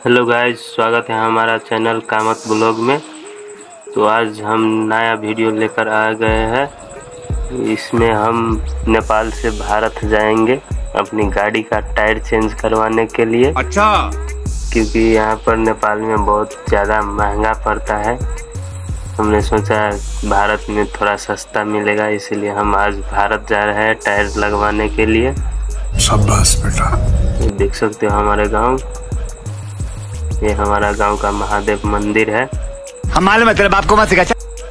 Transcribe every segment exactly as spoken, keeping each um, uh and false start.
Hello guys, स्वागत है हमारा चैनल कामत ब्लॉग में। तो आज हम नया वीडियो लेकर आ गए हैं। इसमें हम नेपाल से भारत जाएंगे अपनी गाड़ी का टायर चेंज करवाने के लिए। अच्छा। क्योंकि यहाँ पर नेपाल में बहुत ज़्यादा महंगा पड़ता है। हमने सोचा भारत में थोड़ा सस्ता मिलेगा, इसलिए हम आज भारत जा रहे हैं टायर लगवाने के लिए। शाबाश बेटा। देख सकते हो हमारे गाँव, ये हमारा गांव का महादेव मंदिर है। हमारे मतलब आपको मत सिखा।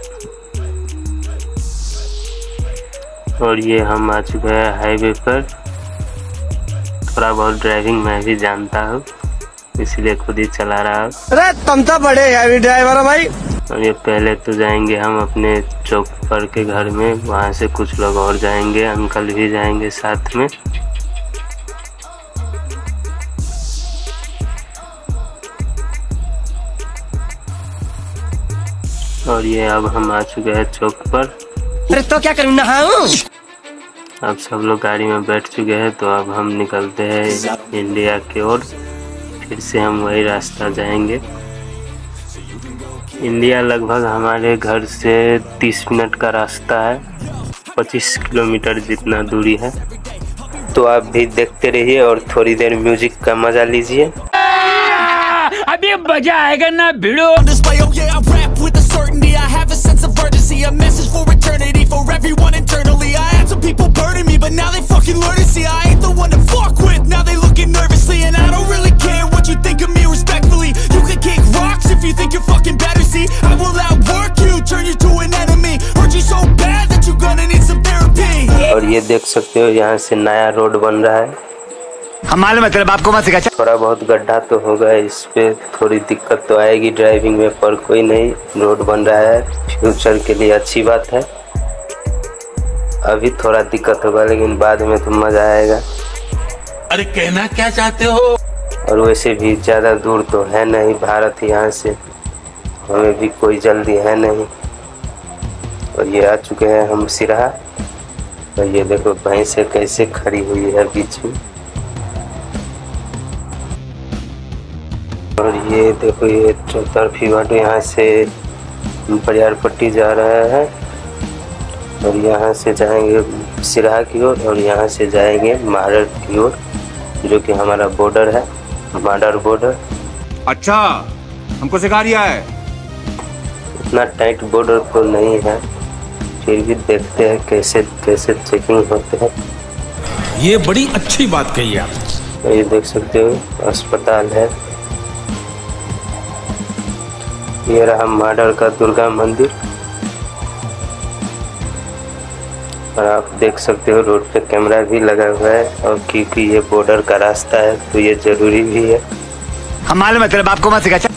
और ये हम आ चुके हैं हाईवे पर। थोड़ा बहुत ड्राइविंग मैं भी जानता हूँ, इसलिए खुद ही चला रहा हूँ। अरे तुम तो बड़े हैवी ड्राइवर हो भाई। और ये पहले तो जाएंगे हम अपने चौक पर के घर में, वहाँ से कुछ लोग और जाएंगे, अंकल भी जाएंगे साथ में। और ये अब हम आ चुके हैं चौक पर। अरे तो क्या करूँ, नहाऊं? अब सब लोग गाड़ी में बैठ चुके हैं, तो अब हम निकलते हैं इंडिया की ओर। फिर से हम वही रास्ता जाएंगे। इंडिया लगभग हमारे घर से तीस मिनट का रास्ता है, पच्चीस किलोमीटर जितना दूरी है। तो आप भी देखते रहिए और थोड़ी देर म्यूजिक का मजा लीजिए। अभी मजा आएगा ना भिड़ो। I have a sense of urgency, a message for eternity, for everyone internally. I had some people burning me, but now they fucking learn to see I ain't the one to fuck with. Now they looking nervously, and I don't really care what you think of me respectfully. You can kick rocks if you think you're fucking better, see I will outwork you, turn you to an enemy, hurt you so bad that you're gonna need some therapy. और ये देख सकते हो यहाँ से नया road बन रहा है। हमारे मतलब आपको मत सिखा। थोड़ा बहुत गड्ढा तो होगा, इस पे थोड़ी दिक्कत तो आएगी ड्राइविंग में, पर कोई नहीं, रोड बन रहा है, फ्यूचर के लिए अच्छी बात है। अभी थोड़ा दिक्कत होगा, लेकिन बाद में तो मजा आएगा। अरे कहना क्या चाहते हो? और वैसे भी ज़्यादा दूर तो है नहीं भारत, यहाँ से हमें भी कोई जल्दी है नहीं। और ये आ चुके हैं हम सिराहा। और ये देखो भैंसे कैसे खड़ी हुई है बीच में। और ये देखो ये चौतरफी बाटो यहाँ से बरियारपट्टी जा रहा है, और यहाँ से जाएंगे सिराहा की ओर, और यहाँ से जाएंगे माडर की ओर, जो कि हमारा बॉर्डर है, माडर बॉर्डर। अच्छा, हमको सिखा रिया है। उतना टाइट बॉर्डर तो नहीं है, फिर भी देखते हैं कैसे कैसे चेकिंग होते हैं। ये बड़ी अच्छी बात कही आप। तो ये देख सकते हो अस्पताल है। ये रहा माडर का दुर्गा मंदिर। और आप देख सकते हो रोड पे कैमरा भी लगा हुआ है, और क्योंकि ये बॉर्डर का रास्ता है तो ये जरूरी भी है। हमारे मतलब आपको मत सिखा।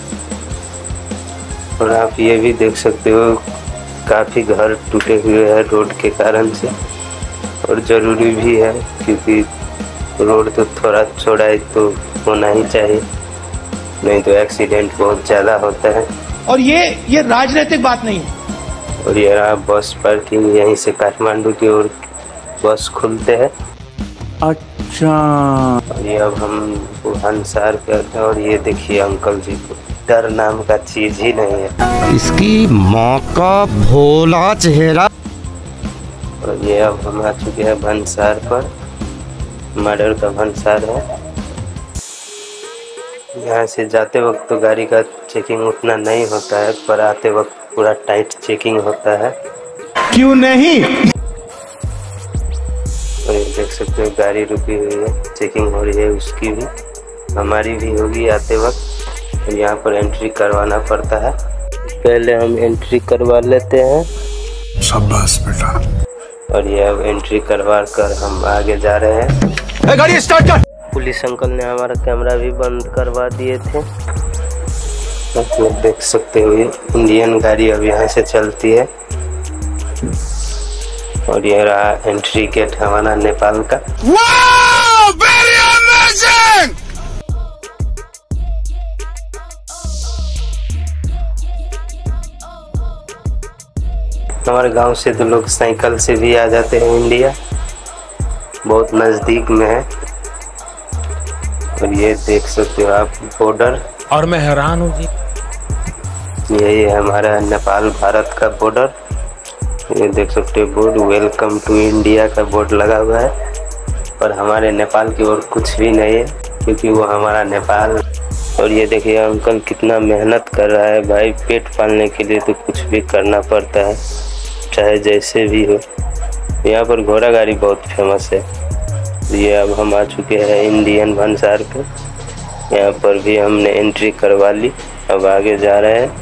और आप ये भी देख सकते हो काफी घर टूटे हुए हैं रोड के कारण से, और जरूरी भी है, क्योंकि रोड तो थोड़ा चौड़ाई तो होना ही चाहिए, नहीं तो एक्सीडेंट बहुत ज़्यादा होता है। और ये ये राजनीतिक बात नहीं है। और ये रहा बस पार्किंग, यहीं से काठमांडू की ओर बस खुलते हैं। अच्छा। और ये अब हम भुवनेश्वर पे आते हैं। और ये देखिए अंकल जी को डर नाम का चीज ही नहीं है। इसकी माँ का भोला चेहरा। और ये अब हम आ चुके हैं भुवनेश्वर पर, माडर का भुवनेश्वर है। यहाँ से जाते वक्त तो गाड़ी का चेकिंग उतना नहीं होता है, पर आते वक्त पूरा टाइट चेकिंग होता है। क्यों नहीं? और ये देख सकते हो गाड़ी रुकी हुई है, चेकिंग हो रही है, उसकी भी हमारी भी होगी आते वक्त। और यहाँ पर एंट्री करवाना पड़ता है, पहले हम एंट्री करवा लेते हैं। शाबाश बेटा। और ये अब एंट्री करवा कर हम आगे जा रहे हैं। गाड़ी स्टार्ट कर। पुलिस अंकल ने हमारा कैमरा भी बंद करवा दिए थे। तो देख सकते हो ये इंडियन गाड़ी अब यहाँ से चलती है। और ये रहा एंट्री गेट हमारा नेपाल का। Wow, very amazing. हमारे गांव से तो लोग साइकिल से भी आ जाते हैं इंडिया, बहुत नज़दीक में है। और ये देख सकते हो आप बॉर्डर। और मैं हैरान हूँ जी। यही है हमारा नेपाल भारत का बॉर्डर। ये देख सकते हो बोर्ड, वेलकम टू इंडिया का बोर्ड लगा हुआ है। और हमारे नेपाल की ओर कुछ भी नहीं है, क्योंकि वो हमारा नेपाल। और ये देखिए अंकल कितना मेहनत कर रहा है भाई, पेट पालने के लिए तो कुछ भी करना पड़ता है, चाहे जैसे भी हो। यहाँ पर घोड़ा गाड़ी बहुत फेमस है। ये अब हम आ चुके हैं इंडियन भंसार पे। यहाँ पर भी हमने एंट्री करवा ली, अब आगे जा रहे हैं।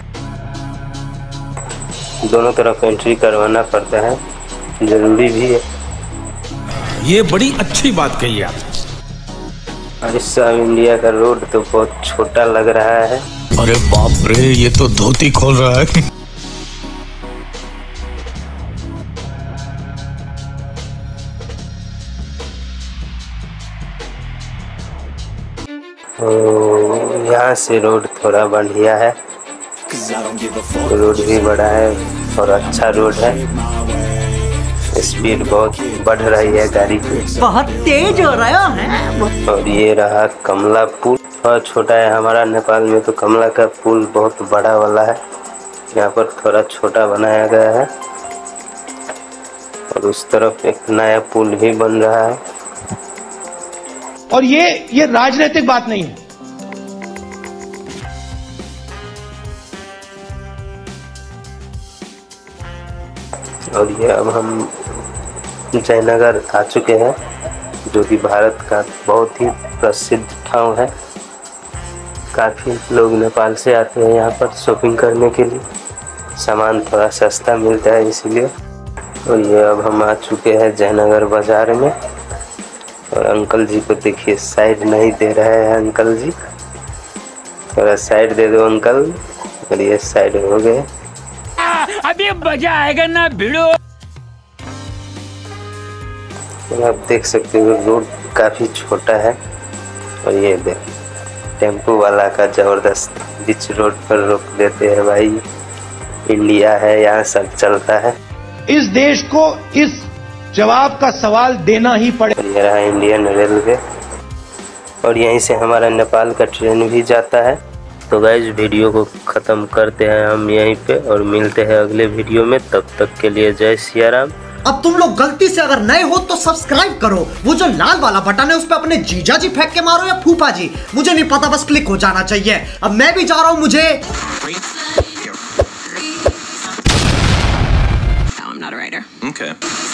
दोनों तरफ एंट्री करवाना पड़ता है, जरूरी भी है। ये बड़ी अच्छी बात कही आप। और इस सब इंडिया का रोड तो बहुत छोटा लग रहा है। अरे बाप रे, ये तो धोती खोल रहा है। तो यहाँ से रोड थोड़ा बढ़िया है, रोड भी बड़ा है और अच्छा रोड है। स्पीड बहुत बढ़ रही है गाड़ी की, बहुत तेज हो रहा है। और ये रहा कमला पुल। और छोटा है हमारा नेपाल में तो कमला का पुल बहुत बड़ा वाला है, यहाँ पर थोड़ा छोटा बनाया गया है। और उस तरफ एक नया पुल भी बन रहा है। और ये ये राजनीतिक बात नहीं है। और ये अब हम जयनगर आ चुके हैं, जो कि भारत का बहुत ही प्रसिद्ध ठाव है। काफ़ी लोग नेपाल से आते हैं यहाँ पर शॉपिंग करने के लिए, सामान थोड़ा सस्ता मिलता है इसीलिए। और ये अब हम आ चुके हैं जयनगर बाज़ार में। और अंकल जी को देखिए साइड नहीं दे रहे हैं अंकल जी, थोड़ा साइड दे दो अंकल। और ये साइड हो गए। अभी मजा आएगा ना भिड़ो। आप देख सकते हो रोड काफ़ी छोटा है। और ये देख टेम्पो वाला का जबरदस्त बीच रोड पर रोक देते हैं भाई। इंडिया है, यहाँ सब चलता है। इस देश को इस जवाब का सवाल देना ही पड़ेगा। ये रहा इंडियन रेलवे, और यहीं से हमारा नेपाल का ट्रेन भी जाता है। तो गाइस वीडियो को ख़त्म करते हैं हम यहीं पे, और मिलते हैं अगले वीडियो में। तब तक के लिए जय सिया राम। अब तुम लोग गलती से अगर नए हो तो सब्सक्राइब करो। वो जो लाल वाला बटन है उस पर अपने जीजा जी फेंक के मारो या फूफा जी, मुझे नहीं पता, बस क्लिक हो जाना चाहिए। अब मैं भी जा रहा हूँ, मुझे I'm not a writer. Okay.